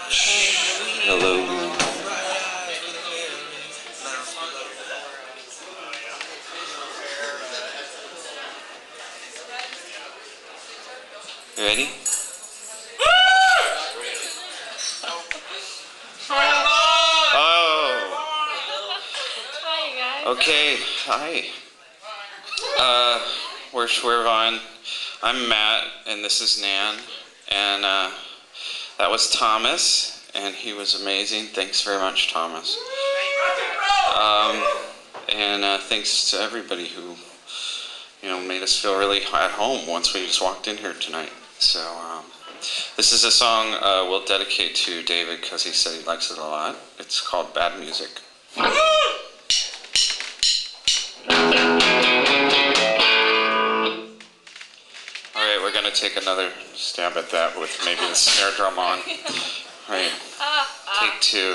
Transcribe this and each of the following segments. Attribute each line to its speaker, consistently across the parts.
Speaker 1: Hello. You ready? Oh.
Speaker 2: Hi, guys.
Speaker 1: Okay. Hi. We're Schwervon. I'm Matt, and this is Nan. And that was Thomas, and he was amazing. Thanks very much, Thomas. And thanks to everybody who, made us feel really at home once we just walked in here tonight. So this is a song we'll dedicate to David because he said he likes it a lot. It's called Bad Music. Alright, we're going to take another stab at that with maybe the snare drum on. Alright, take two.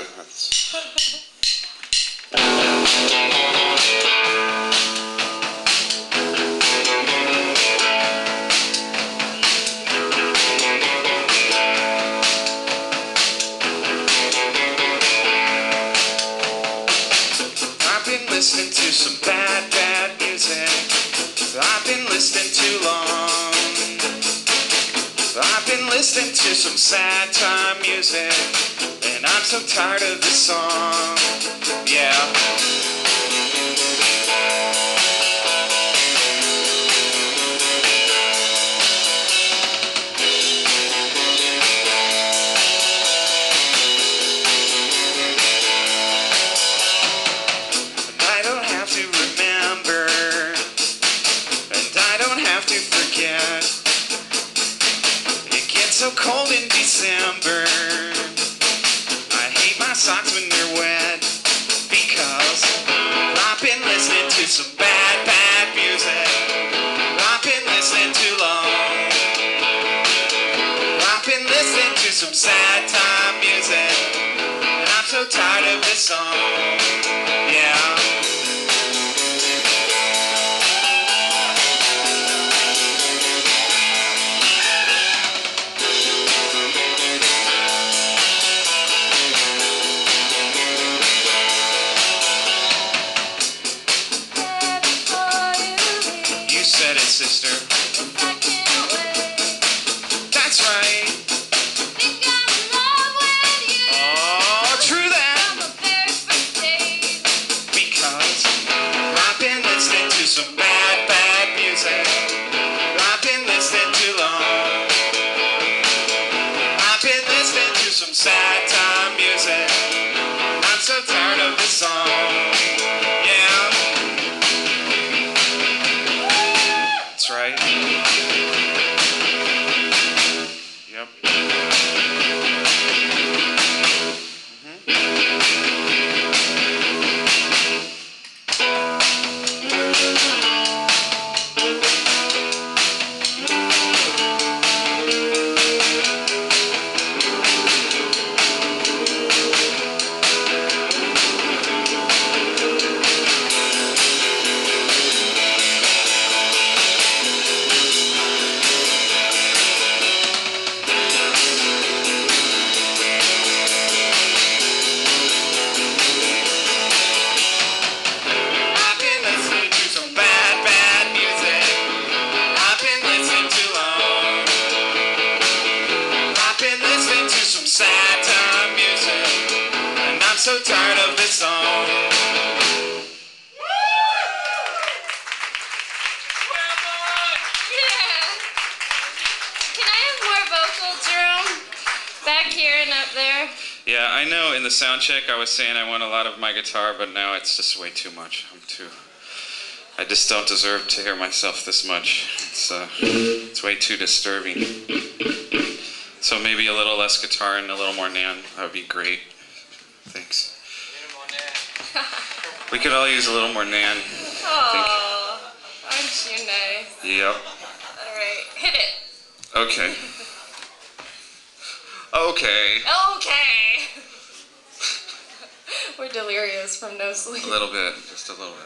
Speaker 1: I've been listening to some bad music. I've been listening too long. I've been listening to some sad time music, and I'm so tired of this song. Yeah. I don't have to remember, and I don't have to forget. It gets so cold in December. I hate my socks when they're wet, because I've been listening to some bad music. I've been listening too long. I've been listening to some sad time music, and I'm so tired of this song. Yeah. You said it, sister. That's right. Oh, true that. Because I've been listening to some bad music. I've been listening too long. I've been listening to some sad time music. I'm so tired of this song. Yeah. That's right. Yep. I've been listening to some bad music. I've been listening too long. I've been listening to some sad time music, and I'm so tired of this song.
Speaker 2: Can I have more vocal, Jerome? Back here and up there.
Speaker 1: Yeah, I know in the sound check I was saying I want a lot of my guitar, but now it's just way too much. I just don't deserve to hear myself this much. It's way too disturbing. So maybe a little less guitar and a little more Nan. That would be great. Thanks. We could all use a little more Nan.
Speaker 2: Oh, aren't you nice?
Speaker 1: Yep.
Speaker 2: All right, hit it.
Speaker 1: Okay. Okay.
Speaker 2: Okay. We're delirious from no sleep.
Speaker 1: A little bit, just a little bit.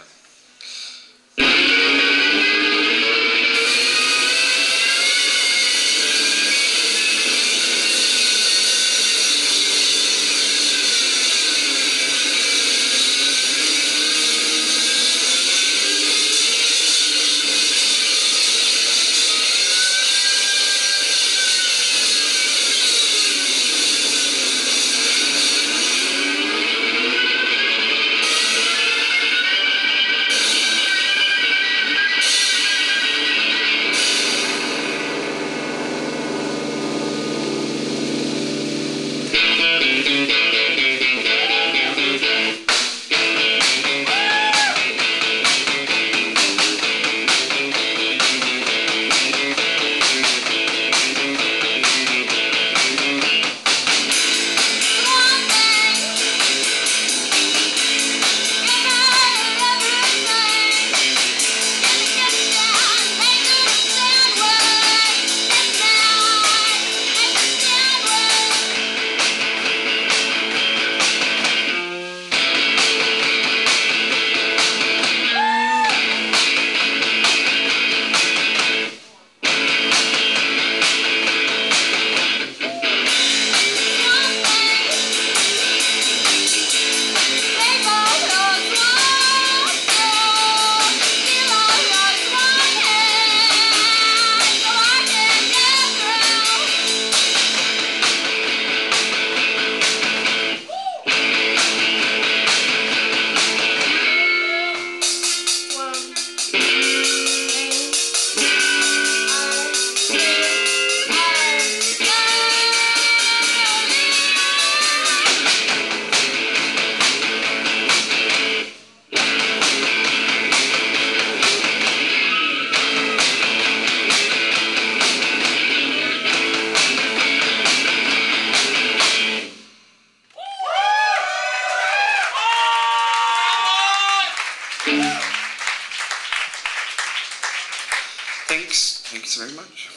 Speaker 1: Thanks very much.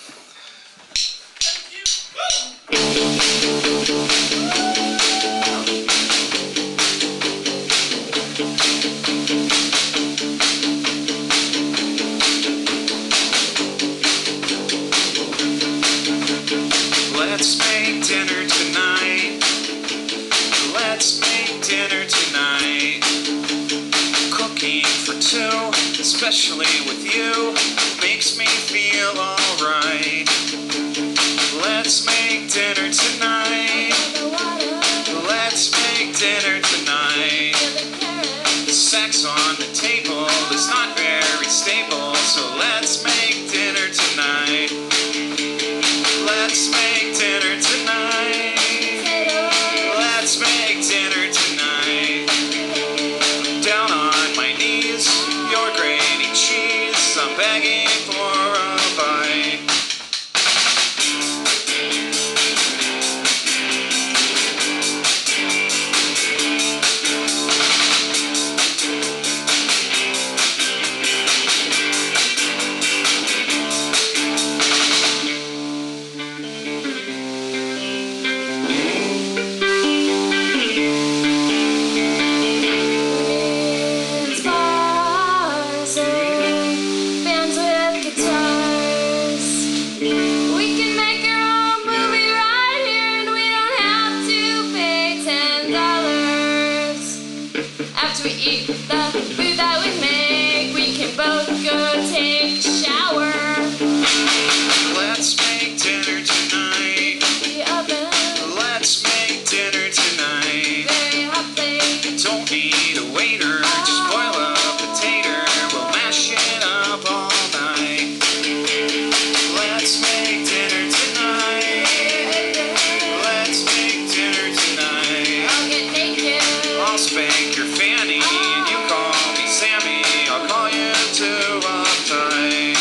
Speaker 1: Let's make dinner tonight. Let's make dinner tonight. Cooking for two, especially with you, makes me feel alright. Let's make dinner tonight. Let's make dinner tonight. The sex on the table is not very stable, so let's make dinner tonight. Let's make dinner tonight. Let's make dinner tonight. Down on my knees, your grainy cheese, I'm begging for a bite.
Speaker 2: After we eat the food that we make, we can both go take a shower.
Speaker 1: Let's make dinner tonight.
Speaker 2: The oven,
Speaker 1: Let's make dinner tonight.
Speaker 2: very hot plate.
Speaker 1: Don't need a waiter, just boil a potato. We'll mash it up all night. Let's make dinner tonight. Let's make dinner tonight.
Speaker 2: I'll get naked.
Speaker 1: I'll spank your fanny, and you call me Sammy. I'll call you too uptight.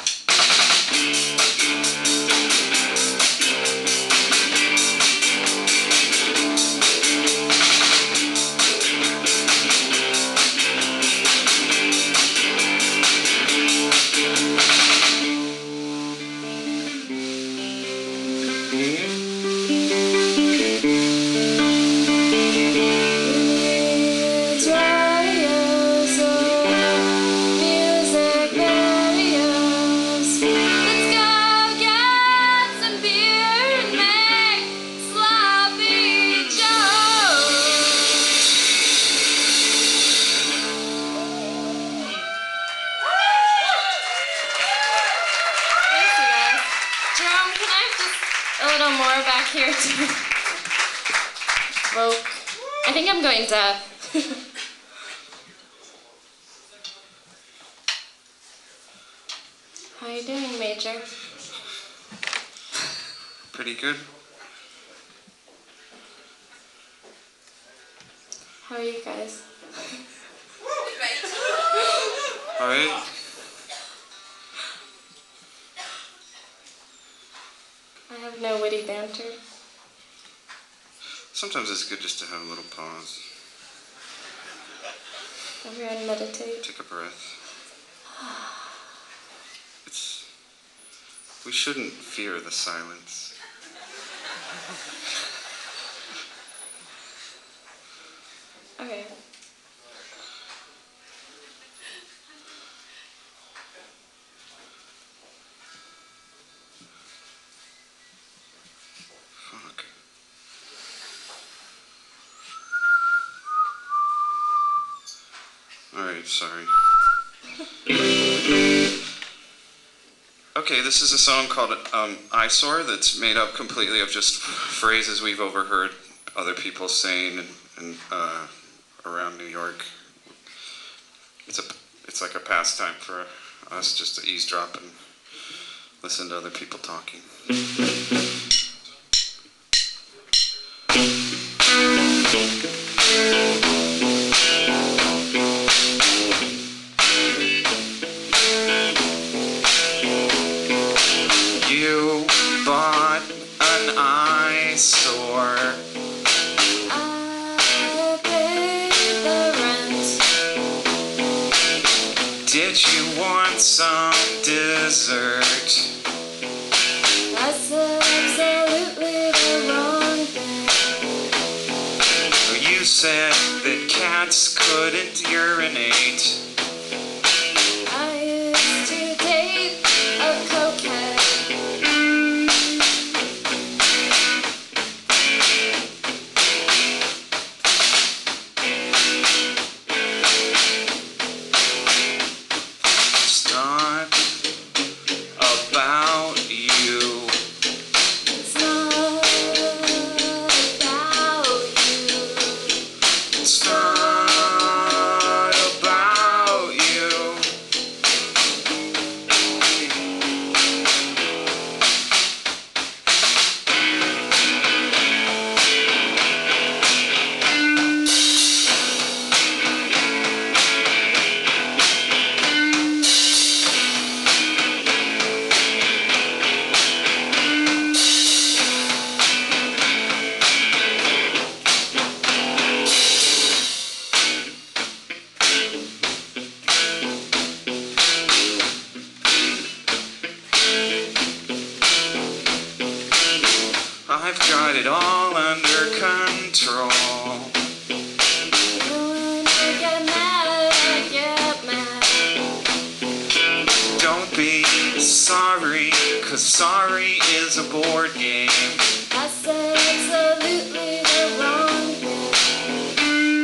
Speaker 2: It's radios or music videos. Let's go get some beer and make sloppy joes. Thank you guys. Jerome, can I have just a little more back here to vote? I think I'm going deaf. How you doing, Major?
Speaker 1: Pretty good.
Speaker 2: How are you guys?
Speaker 1: All right.
Speaker 2: I have no witty banter.
Speaker 1: Sometimes it's good just to have a little pause.
Speaker 2: Everyone meditate.
Speaker 1: Take a breath. We shouldn't fear the silence.
Speaker 2: Okay.
Speaker 1: Fuck. Alright, sorry. Okay, this is a song called Eyesore that's made up completely of just phrases we've overheard other people saying and around New York. It's like a pastime for us just to eavesdrop and listen to other people talking. You bought an eyesore.
Speaker 2: I paid the rent.
Speaker 1: Did you want some dessert? said that cats couldn't urinate.
Speaker 2: I used to date a cokehead.
Speaker 1: It's not about you.
Speaker 2: It's not about you.
Speaker 1: It's not about you. I've got it all under control.
Speaker 2: When I get mad, I get mad.
Speaker 1: Don't be sorry, 'cause sorry is a board game.
Speaker 2: I said absolutely the wrong thing.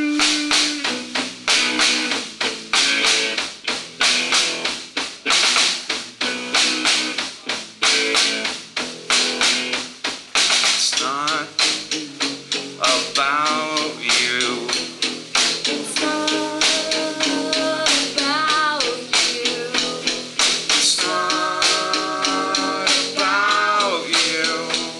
Speaker 1: It's not about you.
Speaker 2: It's not about you.
Speaker 1: It's not about you.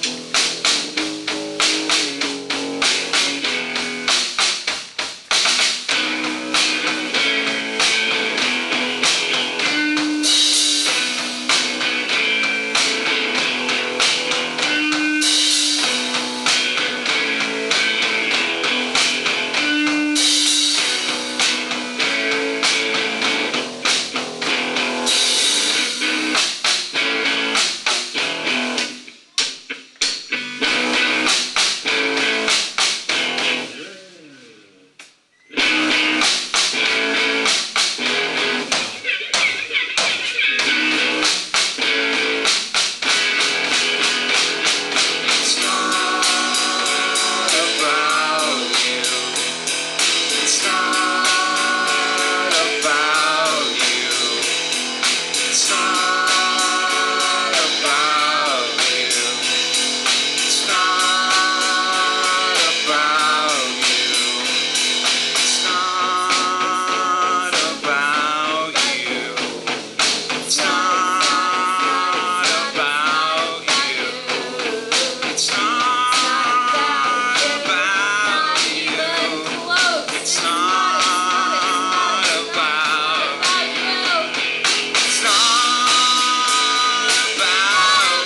Speaker 1: It's not about you. It's not about you. It's not about you. It's not about you. It's not about you. It's not about you. It's not about you. It's not about you. It's not about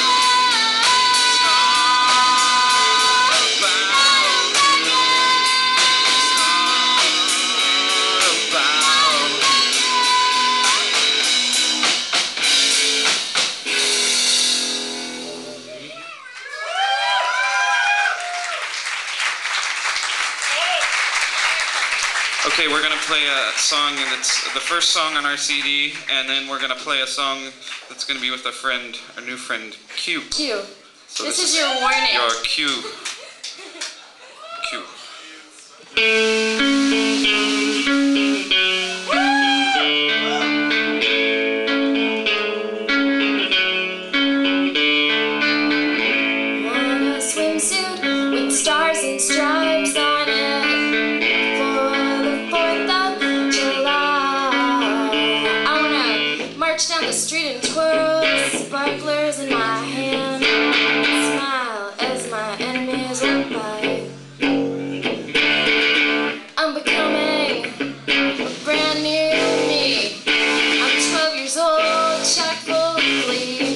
Speaker 1: Okay, we're gonna play a song that's the first song on our CD, and then we're gonna play a song that's gonna be with our new friend Q.
Speaker 2: Q.
Speaker 1: So
Speaker 2: This is your warning.
Speaker 1: Your Q. Q.
Speaker 2: Want a swimsuit with stars and stripes on it for the 4th of July. I wanna march down the street and twirl sparklers in my hand, smile as my enemies walk by. I'm becoming a brand new me. I'm 12 years old, chock full of glee.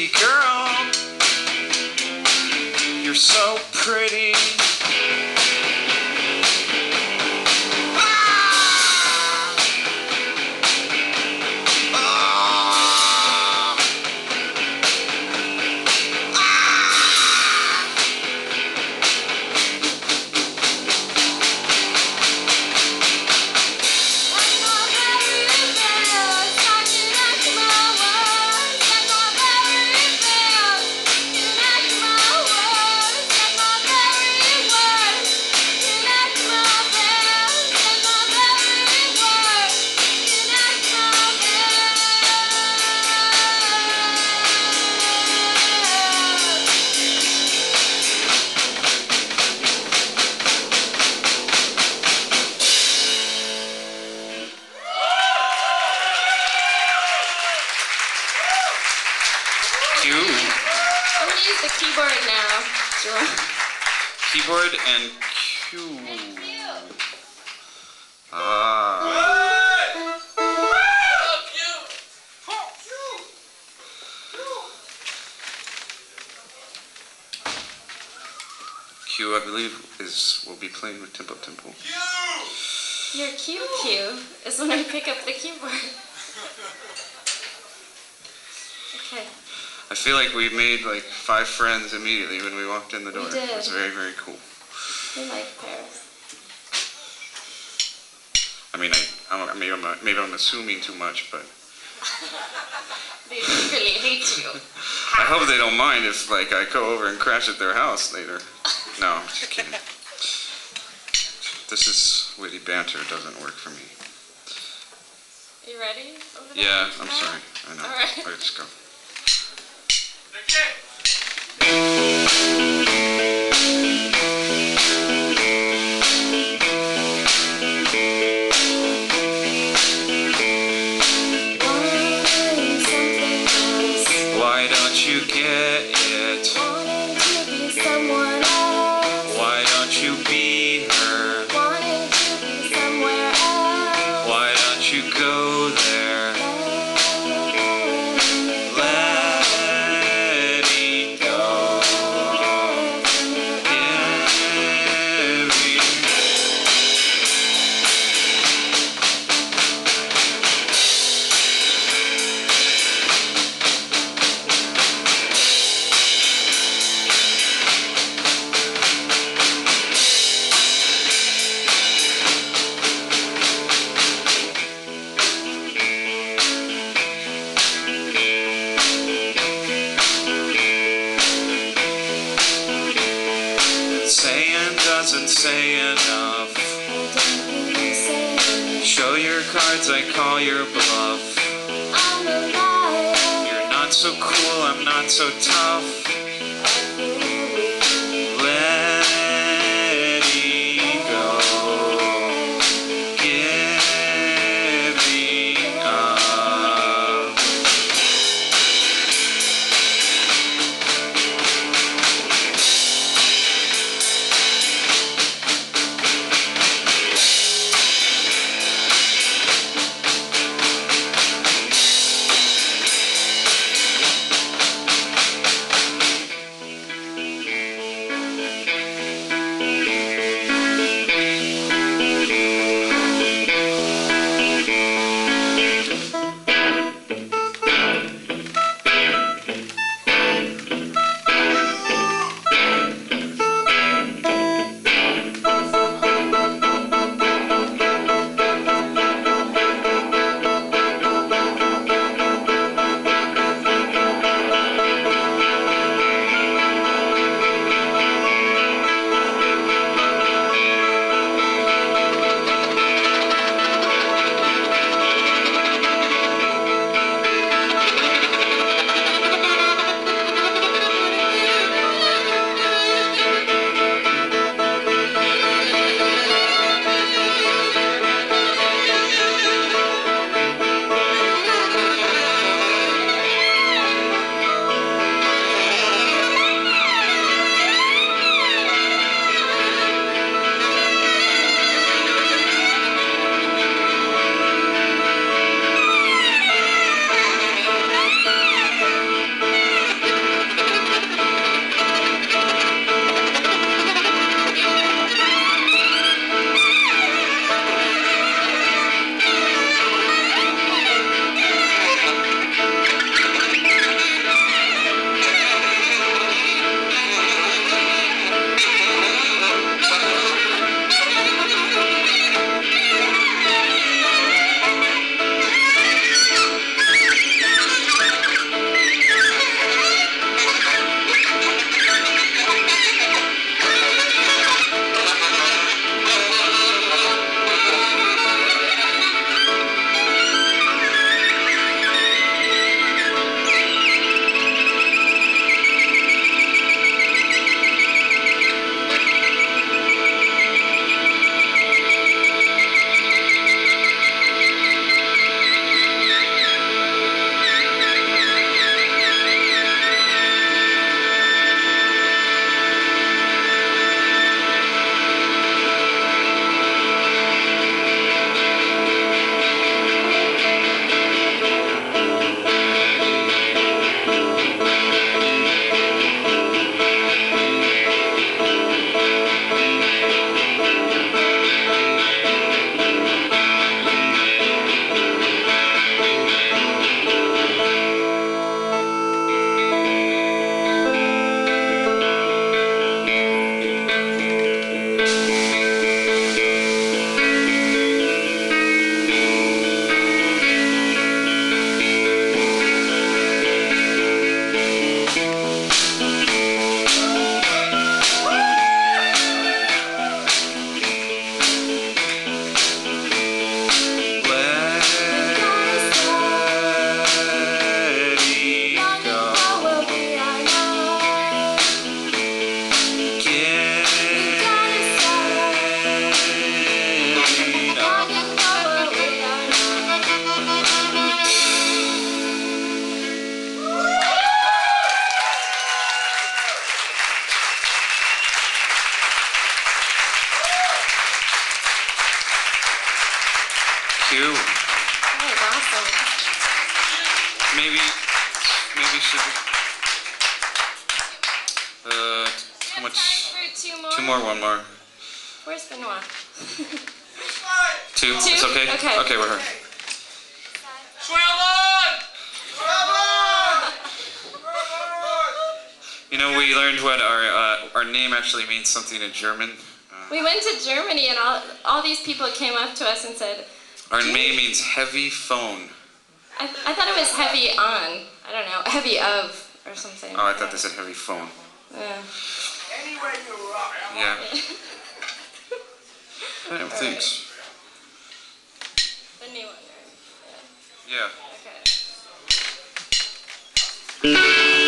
Speaker 1: pretty girl. You're so pretty.
Speaker 2: I'm gonna use the keyboard now.
Speaker 1: Keyboard and Q. Ah. Q, I believe, will be playing with Tempo Tempo.
Speaker 2: Your cue is when I pick up the keyboard. Okay.
Speaker 1: I feel like we made like 5 friends immediately when we walked in the door.
Speaker 2: We did.
Speaker 1: It was very, very cool.
Speaker 2: We like Paris.
Speaker 1: I mean, maybe I'm assuming too much, but
Speaker 2: They secretly hate you.
Speaker 1: I hope they don't mind if like I go over and crash at their house later. No, I'm just kidding. This is witty banter. It doesn't work for me.
Speaker 2: Are you ready? Over there?
Speaker 1: Yeah, I'm sorry. I know.
Speaker 2: All right.
Speaker 1: Let's go. Why don't you get it?
Speaker 2: Wanting to be someone else.
Speaker 1: Why don't you be her?
Speaker 2: Wanting to be somewhere else.
Speaker 1: Why don't you go there? Letting go. Saying doesn't say enough. Show your cards, I call your bluff.
Speaker 2: I'm alive.
Speaker 1: You're not so cool, I'm not so tough. Letting go. Giving up. How much?
Speaker 2: Two more.
Speaker 1: Two more, one more.
Speaker 2: Where's Benoit?
Speaker 1: Two? It's okay?
Speaker 2: Okay.
Speaker 1: Okay, we're here. You know, we learned what our name actually means something in German.
Speaker 2: We went to Germany and all these people came up to us and said,
Speaker 1: Our name means heavy phone.
Speaker 2: I thought it was heavy on. I don't know, heavy of or something.
Speaker 1: Oh, I thought they said heavy phone.
Speaker 2: Yeah.
Speaker 3: Anyway, you rock.
Speaker 1: Yeah. Thanks.
Speaker 2: The new one, right?
Speaker 1: Yeah.
Speaker 2: Okay.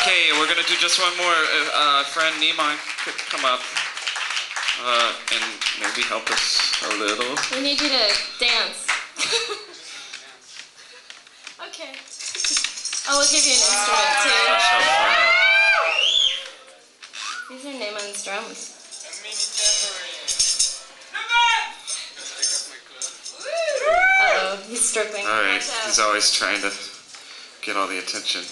Speaker 1: Okay, we're gonna do just one more. Friend Neiman could come up and maybe help us a little.
Speaker 2: We need you to dance. Okay. Oh, we'll give you an instrument too.
Speaker 1: That's so fun.
Speaker 2: These are Neiman's drums. Uh-oh, he's stripping.
Speaker 1: All right,
Speaker 2: Watch out.
Speaker 1: he's always trying to get all the attention.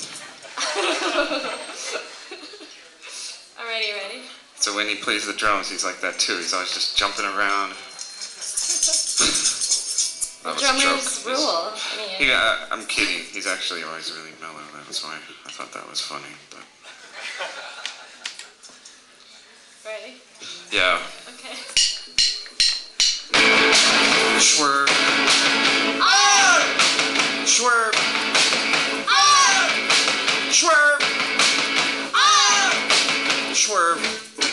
Speaker 2: Alrighty, ready?
Speaker 1: So when he plays the drums, he's like that too. He's always just jumping around. That was a joke.
Speaker 2: Drummers rule. I mean,
Speaker 1: I'm kidding. He's actually always really mellow. That's why I thought that was funny. But
Speaker 2: ready?
Speaker 1: yeah.
Speaker 2: Okay.
Speaker 1: Swerve. Swerve. Swerve. Swerve.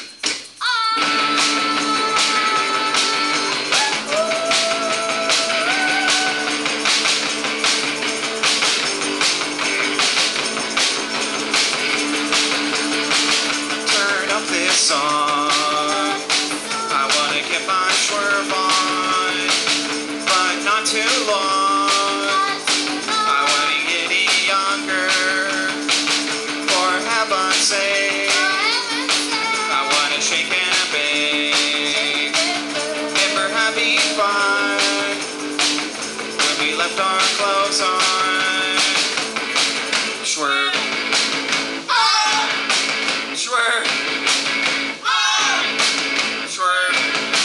Speaker 1: Turn up this song. I wanna get my swerve on, but not too long. I wanna get younger, for heaven's sake. I wanna shake and bake, and we're having fun when we left our clothes on. Swerve. Swerve. Swerve.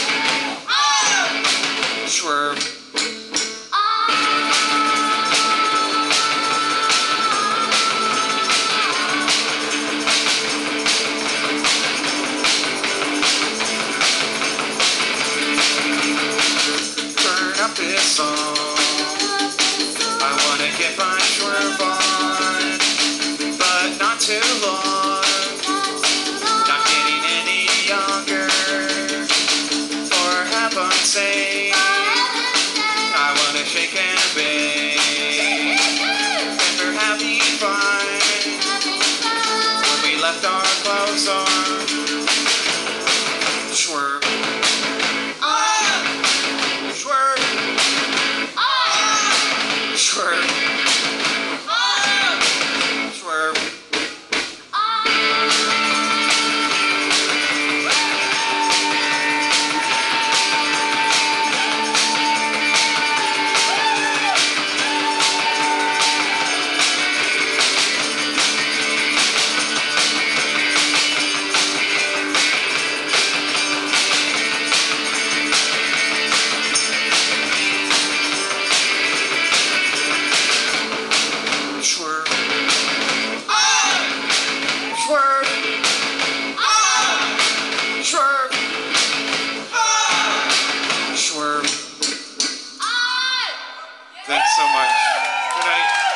Speaker 1: Swerve. Turn up this song. I wanna get my swerve on, but not too long. Not getting any younger, for heaven's sake. I wanna shake and bake, and we're having fun when we left our clothes on. Swerve. Swerve. Swerve. Swerve. Swerve. Swerve. Swerve. Swerve. Thanks so much. Good night.